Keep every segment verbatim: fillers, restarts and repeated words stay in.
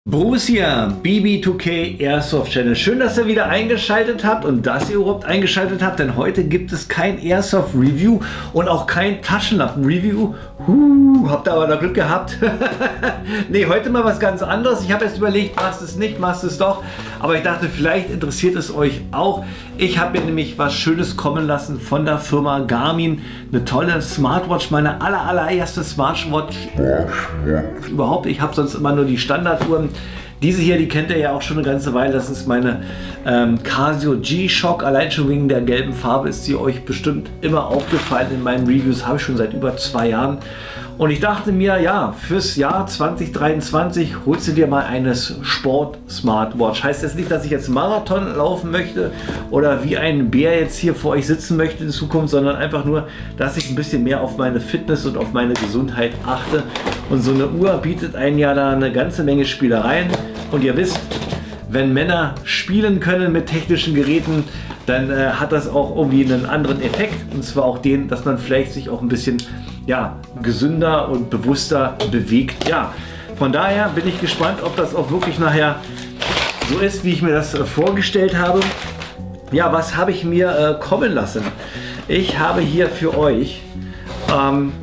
Bruce hier, B B zwei K Airsoft Channel. Schön, dass ihr wieder eingeschaltet habt und dass ihr überhaupt eingeschaltet habt, denn heute gibt es kein Airsoft Review und auch kein Taschenlampen Review. Huh, habt ihr aber noch Glück gehabt. Ne, heute mal was ganz anderes. Ich habe jetzt überlegt, machst es nicht, machst es doch. Aber ich dachte, vielleicht interessiert es euch auch. Ich habe mir nämlich was Schönes kommen lassen von der Firma Garmin. Eine tolle Smartwatch, meine aller, allererste Smartwatch überhaupt. Ich habe sonst immer nur die Standarduhren. Diese hier, die kennt ihr ja auch schon eine ganze Weile. Das ist meine ähm, Casio G-Shock. Allein schon wegen der gelben Farbe ist sie euch bestimmt immer aufgefallen. In meinen Reviews habe ich schon seit über zwei Jahren. Und ich dachte mir, ja, fürs Jahr zwanzig dreiundzwanzig holst du dir mal eine Sport-Smartwatch. Heißt jetzt nicht, dass ich jetzt Marathon laufen möchte oder wie ein Bär jetzt hier vor euch sitzen möchte in Zukunft, sondern einfach nur, dass ich ein bisschen mehr auf meine Fitness und auf meine Gesundheit achte. Und so eine Uhr bietet einen ja da eine ganze Menge Spielereien. Und ihr wisst, wenn Männer spielen können mit technischen Geräten, dann äh, hat das auch irgendwie einen anderen Effekt. Und zwar auch den, dass man vielleicht sich auch ein bisschen ja, gesünder und bewusster bewegt. Ja, von daher bin ich gespannt, ob das auch wirklich nachher so ist, wie ich mir das äh, vorgestellt habe. Ja, was habe ich mir äh, kommen lassen? Ich habe hier für euch ähm,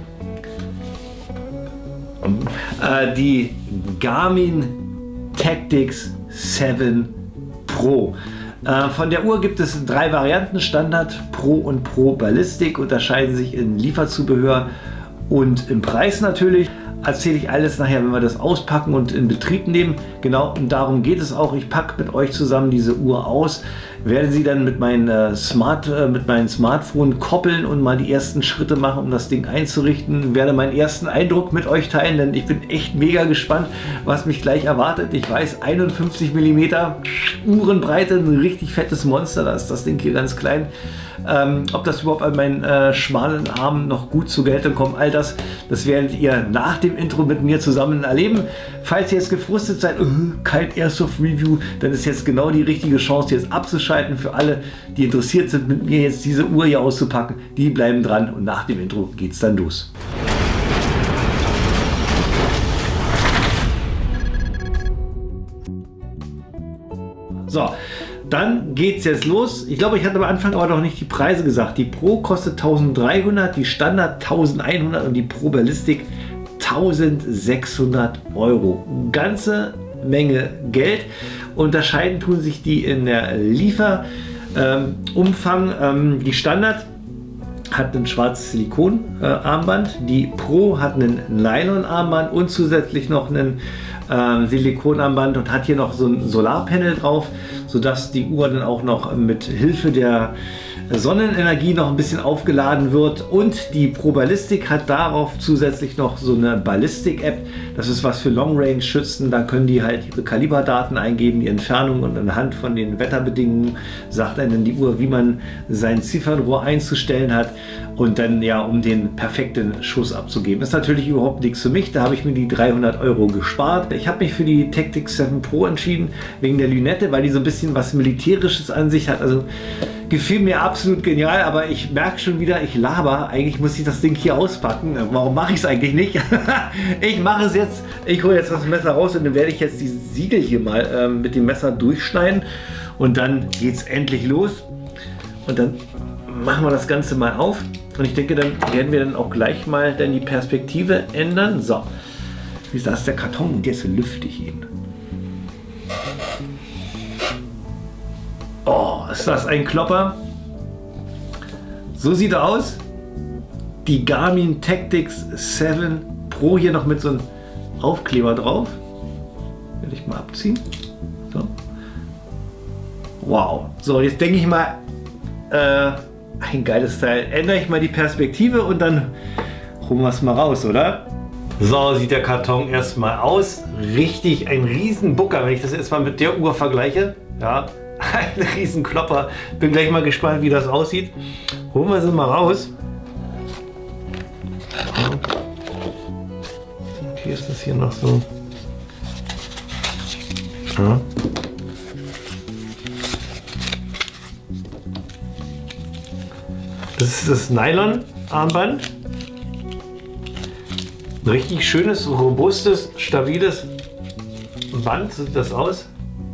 äh, die Garmin Tactix sieben Pro. Äh, von der Uhr gibt es drei Varianten, Standard, Pro und Pro Ballistic, unterscheiden sich in Lieferzubehör und im Preis natürlich. Erzähle ich alles nachher, wenn wir das auspacken und in Betrieb nehmen. Genau, und darum geht es auch. Ich packe mit euch zusammen diese Uhr aus, werde sie dann mit, meinen, äh, Smart, äh, mit meinem Smartphone koppeln und mal die ersten Schritte machen, um das Ding einzurichten. Werde meinen ersten Eindruck mit euch teilen, denn ich bin echt mega gespannt, was mich gleich erwartet. Ich weiß, einundfünfzig Millimeter Uhrenbreite, ein richtig fettes Monster, da ist das Ding hier ganz klein. Ähm, ob das überhaupt an meinen äh, schmalen Armen noch gut zur Geltung kommt, all das, das werdet ihr nach dem Intro mit mir zusammen erleben. Falls ihr jetzt gefrustet seid, uh, kein Airsoft Review, dann ist jetzt genau die richtige Chance, jetzt abzuschalten. Für alle, die interessiert sind, mit mir jetzt diese Uhr hier auszupacken, die bleiben dran und nach dem Intro geht es dann los. So. Dann geht es jetzt los. Ich glaube, ich hatte am Anfang aber noch nicht die Preise gesagt. Die Pro kostet eintausenddreihundert, die Standard eintausendeinhundert und die Pro Ballistic eintausendsechshundert Euro. Ganze Menge Geld. Unterscheiden tun sich die in der Lieferumfang. Ähm, ähm, die Standard hat ein schwarzes Silikonarmband, äh, die Pro hat ein Nylon-Armband und zusätzlich noch ein äh, Silikonarmband und hat hier noch so ein Solarpanel drauf, sodass die Uhr dann auch noch mit Hilfe der Sonnenenergie noch ein bisschen aufgeladen wird. Und die Pro Ballistic hat darauf zusätzlich noch so eine Ballistic-App. Das ist was für Long-Range-Schützen. Da können die halt ihre Kaliberdaten eingeben, die Entfernung, und anhand von den Wetterbedingungen sagt einem die Uhr, wie man sein Ziffernrohr einzustellen hat. Und dann ja, um den perfekten Schuss abzugeben. Das ist natürlich überhaupt nichts für mich. Da habe ich mir die dreihundert Euro gespart. Ich habe mich für die Tactix sieben Pro entschieden, wegen der Lünette, weil die so ein bisschen was Militärisches an sich hat. Also gefiel mir absolut genial, aber ich merke schon wieder, ich laber. Eigentlich muss ich das Ding hier auspacken. Warum mache ich es eigentlich nicht? Ich mache es jetzt. Ich hole jetzt das Messer raus und dann werde ich jetzt die Siegel hier mal ähm, mit dem Messer durchschneiden. Und dann geht es endlich los. Und dann machen wir das Ganze mal auf. Und ich denke, dann werden wir dann auch gleich mal dann die Perspektive ändern. So, wie ist das? Der Karton, der ist so lüftig eben. Oh, ist das ein Klopper? So sieht er aus. Die Garmin Tactix sieben Pro hier noch mit so einem Aufkleber drauf. Werde ich mal abziehen. So. Wow. So, jetzt denke ich mal, äh, ein geiles Teil. Ändere ich mal die Perspektive und dann holen wir es mal raus, oder? So sieht der Karton erstmal aus. Richtig ein riesen Bucker, wenn ich das erstmal mit der Uhr vergleiche. Ja, ein riesen Klopper. Bin gleich mal gespannt, wie das aussieht. Holen wir sie mal raus. Und hier ist das hier noch so. Ja. Das ist das Nylon-Armband. Ein richtig schönes, robustes, stabiles Wand sieht das aus.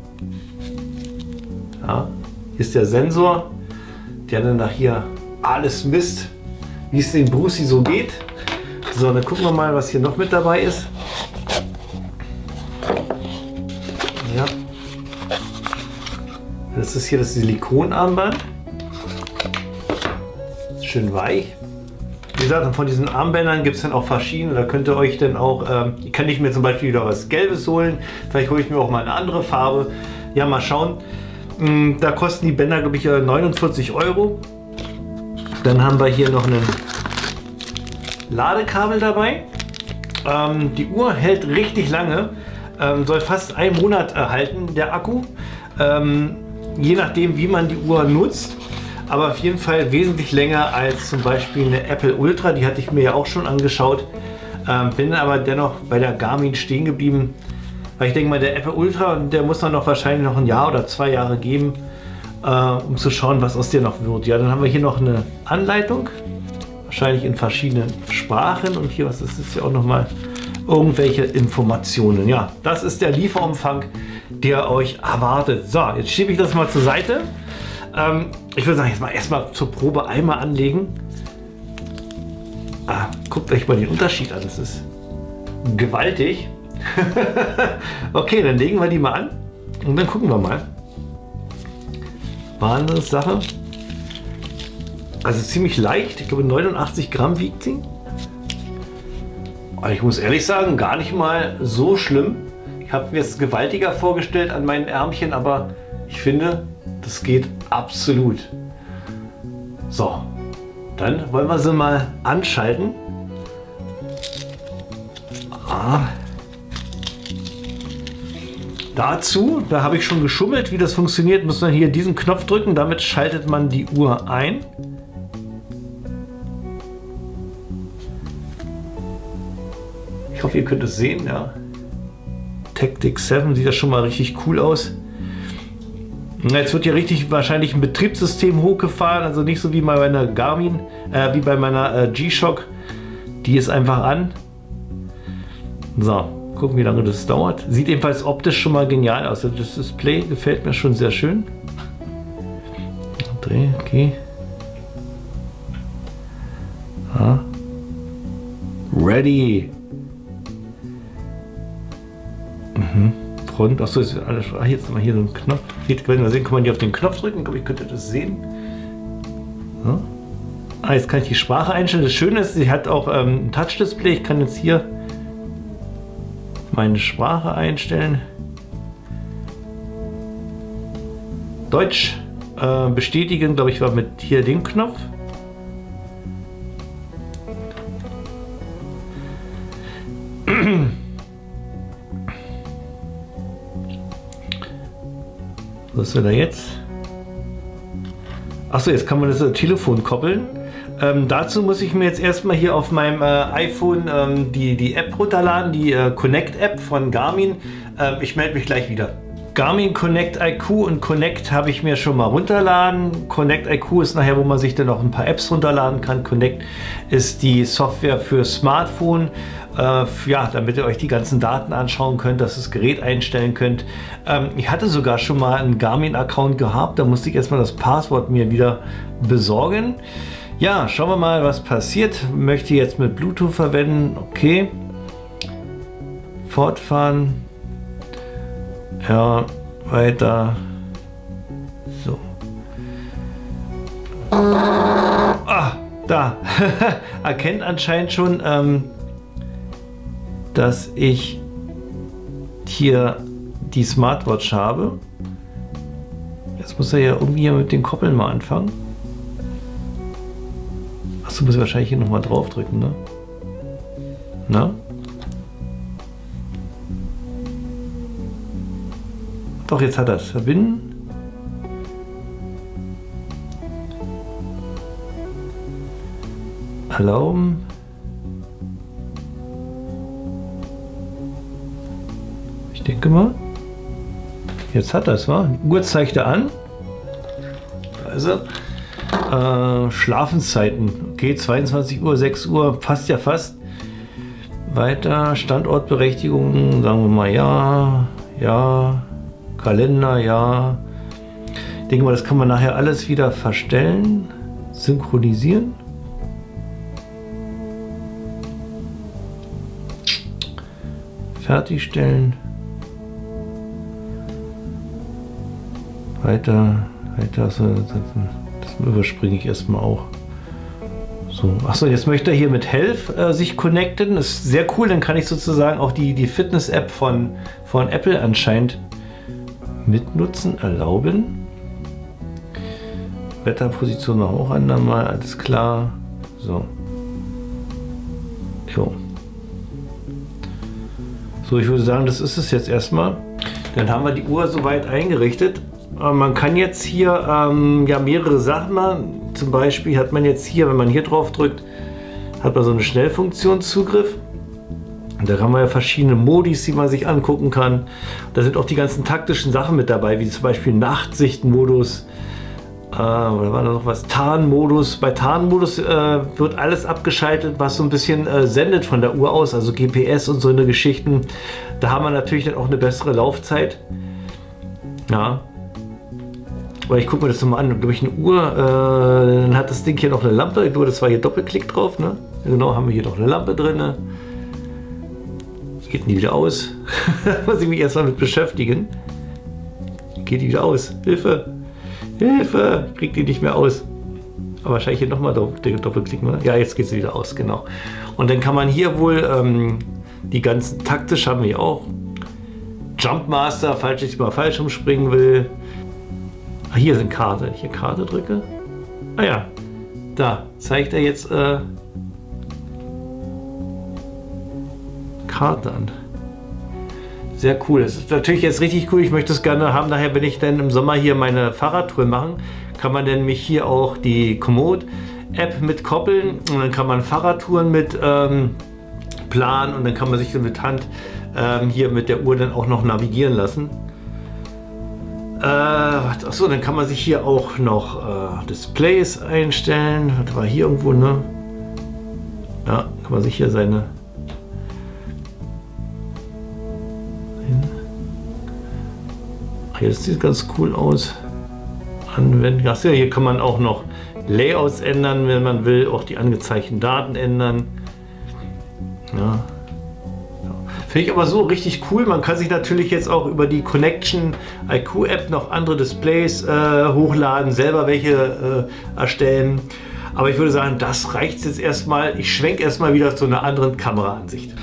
Ja, hier ist der Sensor, der dann nach hier alles misst, wie es dem Brucey so geht. So, dann gucken wir mal, was hier noch mit dabei ist. Ja. Das ist hier das Silikonarmband. Schön weich. Wie gesagt, von diesen Armbändern gibt es dann auch verschiedene. Da könnt ihr euch dann auch, ähm, kann ich mir zum Beispiel wieder was Gelbes holen. Vielleicht hole ich mir auch mal eine andere Farbe. Ja, mal schauen. Ähm, da kosten die Bänder, glaube ich, neunundvierzig Euro. Dann haben wir hier noch ein Ladekabel dabei. Ähm, die Uhr hält richtig lange. Ähm, soll fast einen Monat erhalten, der Akku. Ähm, je nachdem, wie man die Uhr nutzt. Aber auf jeden Fall wesentlich länger als zum Beispiel eine Apple Ultra, die hatte ich mir ja auch schon angeschaut. Ähm, bin aber dennoch bei der Garmin stehen geblieben, weil ich denke mal, der Apple Ultra, der muss dann noch wahrscheinlich noch ein Jahr oder zwei Jahre geben, äh, um zu schauen, was aus der noch wird. Ja, dann haben wir hier noch eine Anleitung, wahrscheinlich in verschiedenen Sprachen, und hier, was ist das ja auch noch mal, irgendwelche Informationen. Ja, das ist der Lieferumfang, der euch erwartet. So, jetzt schiebe ich das mal zur Seite. Ähm, ich würde sagen, jetzt mal erstmal zur Probe einmal anlegen. Ah, guckt euch mal den Unterschied an, das ist gewaltig. Okay, dann legen wir die mal an und dann gucken wir mal. Wahnsinnssache. Also ziemlich leicht, ich glaube neunundachtzig Gramm wiegt sie. Aber ich muss ehrlich sagen, gar nicht mal so schlimm. Ich habe mir es gewaltiger vorgestellt an meinen Ärmchen, aber ich finde, das geht absolut. So, dann wollen wir sie mal anschalten. Ah. Dazu, da habe ich schon geschummelt, wie das funktioniert, muss man hier diesen Knopf drücken, damit schaltet man die Uhr ein. Ich hoffe, ihr könnt es sehen, ja. Tactic sieben sieht das schon mal richtig cool aus. Jetzt wird hier richtig wahrscheinlich ein Betriebssystem hochgefahren, also nicht so wie bei meiner Garmin, äh, wie bei meiner äh, G-Shock. Die ist einfach an. So, gucken, wie lange das dauert. Sieht ebenfalls optisch schon mal genial aus. Also das Display gefällt mir schon sehr schön. Dreh, okay. Ah. Ready. Mhm. Front, achso, ist alles. Ach, jetzt mal hier so ein Knopf. Hier können wir sehen, kann man hier auf den Knopf drücken. Ich glaube, ich könnte das sehen. So. Ah, jetzt kann ich die Sprache einstellen. Das Schöne ist, sie hat auch ähm, ein Touch-Display. Ich kann jetzt hier meine Sprache einstellen. Deutsch äh, bestätigen, glaube ich, war mit hier dem Knopf. Was ist denn da jetzt? Achso, jetzt kann man das Telefon koppeln. Ähm, dazu muss ich mir jetzt erstmal hier auf meinem äh, iPhone ähm, die, die App runterladen, die äh, Connect App von Garmin. Ähm, ich melde mich gleich wieder. Garmin Connect I Q und Connect habe ich mir schon mal runterladen. Connect I Q ist nachher, wo man sich dann noch ein paar Apps runterladen kann. Connect ist die Software für Smartphone, äh, ja, damit ihr euch die ganzen Daten anschauen könnt, dass ihr das Gerät einstellen könnt. Ähm, ich hatte sogar schon mal einen Garmin-Account gehabt, da musste ich erstmal das Passwort mir wieder besorgen. Ja, schauen wir mal, was passiert. Möchte jetzt mit Bluetooth verwenden. Okay. Fortfahren. Ja, weiter. So. Ah, da. Erkennt anscheinend schon, ähm, dass ich hier die Smartwatch habe. Jetzt muss er ja irgendwie mit den Koppeln mal anfangen. Achso, muss ich wahrscheinlich hier nochmal drauf drücken, ne? Na? Doch, jetzt hat er es. Verbinden. Erlauben. Ich denke mal. Jetzt hat er es, wa? Die Uhr zeigt er an. Also. Äh, Schlafenszeiten. Okay, zweiundzwanzig Uhr, sechs Uhr. Passt ja fast. Weiter. Standortberechtigung. Sagen wir mal ja. ja, Kalender, ja. Ich denke mal, das kann man nachher alles wieder verstellen, synchronisieren. Fertigstellen. Weiter, weiter, das, das überspringe ich erstmal auch. So, achso, jetzt möchte er hier mit Health äh, sich connecten. Das ist sehr cool, dann kann ich sozusagen auch die, die Fitness-App von, von Apple anscheinend mitnutzen, erlauben. Wetterposition noch auch andermal, alles klar. So. Jo. So, ich würde sagen, das ist es jetzt erstmal. Dann haben wir die Uhr soweit eingerichtet. Man kann jetzt hier ähm, ja mehrere Sachen machen. Zum Beispiel hat man jetzt hier, wenn man hier drauf drückt, hat man so eine Schnellfunktionszugriff. Und da haben wir ja verschiedene Modis, die man sich angucken kann. Da sind auch die ganzen taktischen Sachen mit dabei, wie zum Beispiel Nachtsichtmodus. Äh, oder war da noch was? Tarnmodus. Bei Tarnmodus äh, wird alles abgeschaltet, was so ein bisschen äh, sendet von der Uhr aus, also G P S und so eine Geschichten. Da haben wir natürlich dann auch eine bessere Laufzeit. Ja. Aber ich gucke mir das nochmal an. Glaube ich, eine Uhr, äh, dann hat das Ding hier noch eine Lampe. Ich glaube, das war hier Doppelklick drauf. Ne? Genau, haben wir hier noch eine Lampe drin. Ne? Geht nie wieder aus. Muss ich mich erstmal mit beschäftigen. Geht die wieder aus. Hilfe! Hilfe! Ich krieg die nicht mehr aus. Aber wahrscheinlich hier nochmal doppelklicken. Ne? Ja, jetzt geht sie wieder aus, genau. Und dann kann man hier wohl ähm, die ganzen taktisch haben wir hier auch. Jumpmaster, falls ich mal falsch umspringen will. Ah, hier sind Karte. Wenn ich hier Karte drücke. Ah ja, da zeigt er jetzt äh, Karte an. Sehr cool. Das ist natürlich jetzt richtig cool. Ich möchte es gerne haben. Daher, wenn ich dann im Sommer hier meine Fahrradtour machen, kann man dann mich hier auch die Komoot-App mit koppeln und dann kann man Fahrradtouren mit ähm, planen und dann kann man sich dann mit Hand ähm, hier mit der Uhr dann auch noch navigieren lassen. Äh, achso, dann kann man sich hier auch noch äh, Displays einstellen. Das war hier irgendwo, ne? Ja, kann man sich hier seine Hier, das sieht ganz cool aus. Anwenden. Achso, hier kann man auch noch Layouts ändern, wenn man will, auch die angezeigten Daten ändern. Ja. Finde ich aber so richtig cool. Man kann sich natürlich jetzt auch über die Connection I Q App noch andere Displays äh, hochladen, selber welche äh, erstellen. Aber ich würde sagen, das reicht jetzt erstmal. Ich schwenke erstmal wieder zu einer anderen Kameraansicht.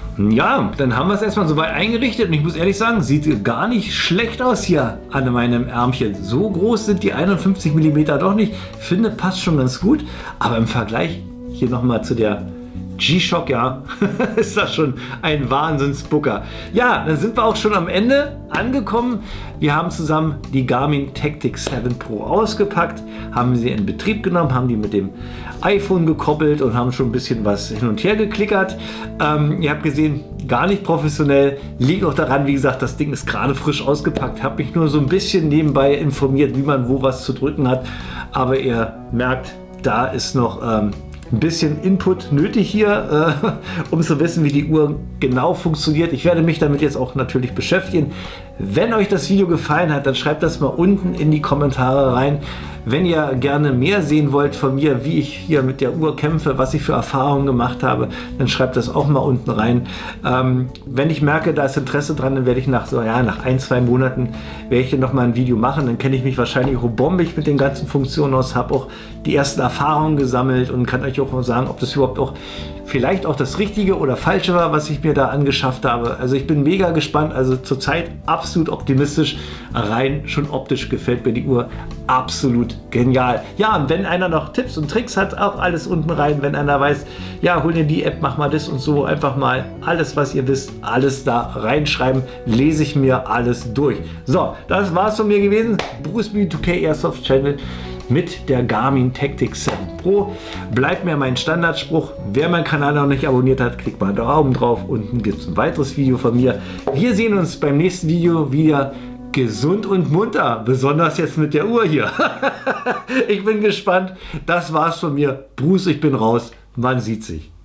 Ja, dann haben wir es erstmal soweit eingerichtet und ich muss ehrlich sagen, sieht gar nicht schlecht aus hier an meinem Ärmchen. So groß sind die einundfünfzig Millimeter doch nicht. Ich finde, passt schon ganz gut. Aber im Vergleich hier nochmal zu der G-Shock, ja, ist das schon ein Wahnsinnsbucker. Ja, dann sind wir auch schon am Ende angekommen. Wir haben zusammen die Garmin Tactix sieben Pro ausgepackt, haben sie in Betrieb genommen, haben die mit dem iPhone gekoppelt und haben schon ein bisschen was hin und her geklickert. Ähm, ihr habt gesehen, gar nicht professionell, liegt auch daran, wie gesagt, das Ding ist gerade frisch ausgepackt. Habe mich nur so ein bisschen nebenbei informiert, wie man wo was zu drücken hat. Aber ihr merkt, da ist noch ähm, ein bisschen Input nötig hier, äh, um zu wissen, wie die Uhr genau funktioniert. Ich werde mich damit jetzt auch natürlich beschäftigen. Wenn euch das Video gefallen hat, dann schreibt das mal unten in die Kommentare rein. Wenn ihr gerne mehr sehen wollt von mir, wie ich hier mit der Uhr kämpfe, was ich für Erfahrungen gemacht habe, dann schreibt das auch mal unten rein. Ähm, wenn ich merke, da ist Interesse dran, dann werde ich nach so ja nach ein, zwei Monaten werde ich dann noch mal ein Video machen. Dann kenne ich mich wahrscheinlich auch bombig mit den ganzen Funktionen aus, habe auch die ersten Erfahrungen gesammelt und kann euch auch mal sagen, ob das überhaupt auch vielleicht auch das Richtige oder Falsche war, was ich mir da angeschafft habe. Also ich bin mega gespannt, also zurzeit absolut optimistisch, rein schon optisch gefällt mir die Uhr absolut genial. Ja, und wenn einer noch Tipps und Tricks hat, auch alles unten rein, wenn einer weiß, ja, hol dir die App, mach mal das und so, einfach mal alles, was ihr wisst, alles da reinschreiben, lese ich mir alles durch. So, das war's von mir gewesen, Bruce B zwei K Airsoft Channel mit der Garmin Tactix sieben Pro. Bleibt mir mein Standardspruch, wer meinen Kanal noch nicht abonniert hat, klickt mal einen Daumen drauf, unten gibt es ein weiteres Video von mir. Wir sehen uns beim nächsten Video wieder gesund und munter, besonders jetzt mit der Uhr hier. Ich bin gespannt, das war's von mir. Bruce, ich bin raus, man sieht sich.